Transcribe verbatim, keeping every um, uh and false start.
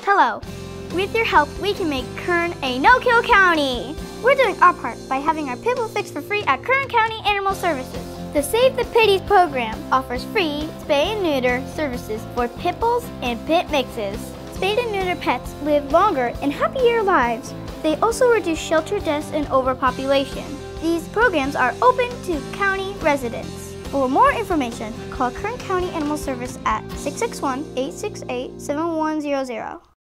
Hello. With your help, we can make Kern a no-kill county. We're doing our part by having our pit bull fixed for free at Kern County Animal Services. The Save the Pitties program offers free spay and neuter services for pit bulls and pit mixes. Spayed and neutered pets live longer and happier lives. They also reduce shelter deaths and overpopulation. These programs are open to county residents. For more information, call Kern County Animal Service at six six one, eight six eight, seven one zero zero.